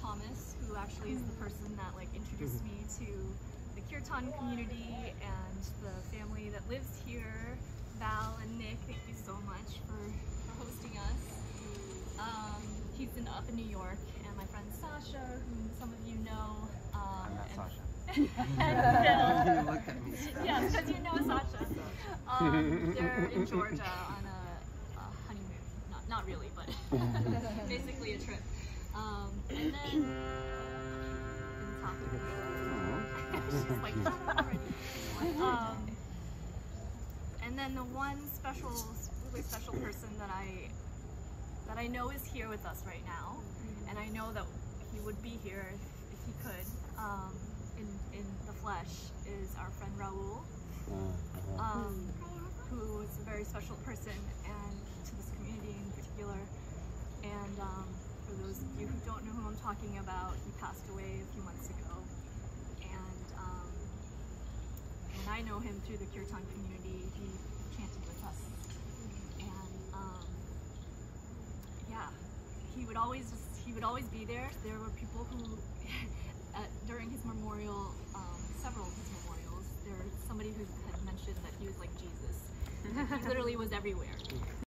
Thomas, who actually is the person that like introduced me to the Kirtan community and the family that lives here. Val and Nick, thank you so much for hosting us. He's up in New York, and my friend Sasha, whom some of you know. I'm not Sasha. And You looked at me. yeah, because you know Sasha. They're in Georgia on a honeymoon. Not really, but basically a trip. And then in South Africa. She's like, already. And then the one really special person that I know is here with us right now, and I know that he would be here if he could, in the flesh, is our friend Raul, who is a very special person and to this community in particular. And for those of you who don't know who I'm talking about, he passed away a few months ago, and I know him through the Kirtan community. He chanted with us, and yeah, he would always be there. There were people who, during his memorial, several of his memorials, somebody who had mentioned that he was like Jesus. He literally was everywhere.